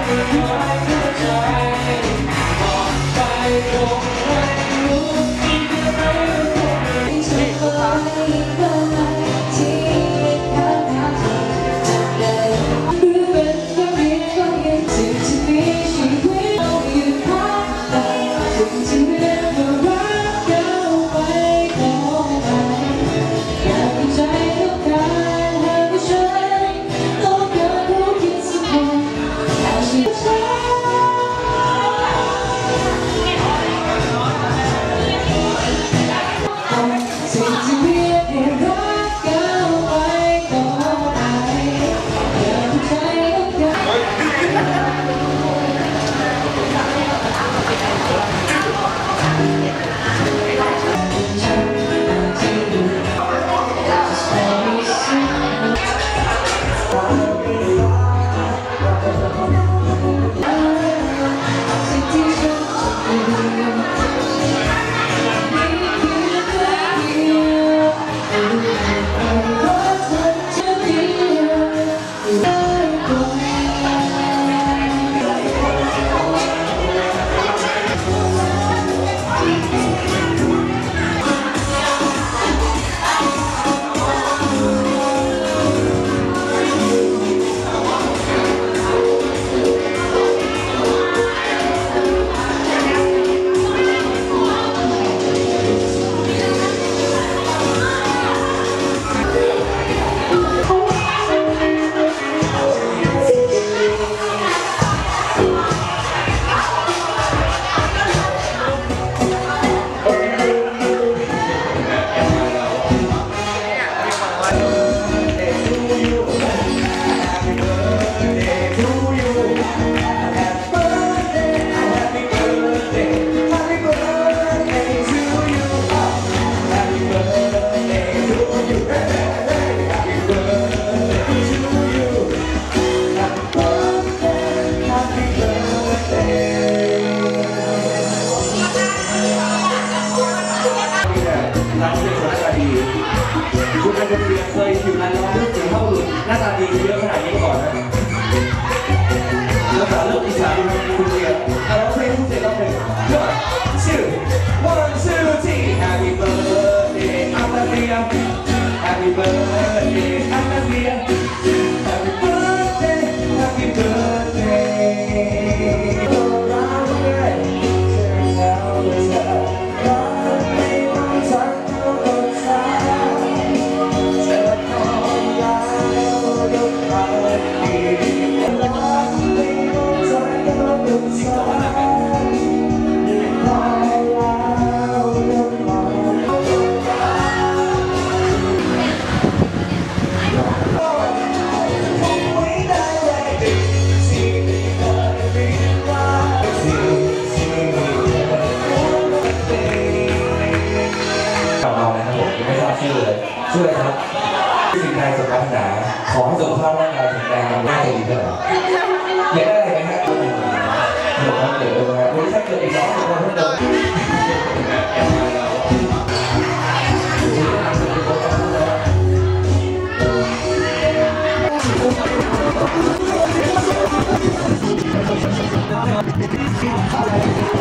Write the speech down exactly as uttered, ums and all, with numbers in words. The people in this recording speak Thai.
คุณเป็นคนเรียนเคยอยู่ในร้านที่สีเข้าหลุดหน้าตาดีเยอะขนาดนี้มาก่อนนะภาษาเรื่องอีสานคุณเรียนเอาเพลงคุณเสร็จแล้วเพลงก็ชื่อ one two three happy birthday อัตเลีย happy birthday อัตเลีย happy birthday happy birthday ชื่ออะไรครับสิ่งใดสมปรารถนาขอให้สุขภาพร่างกายแข็งแรงหน้าจะดีขึ้นอยากได้อะไรไหมครับเดี๋ยวครับเดี๋ยวดูนะวันนี้ถ้าเกิดอีกสองคนเพิ่มเติมThank you.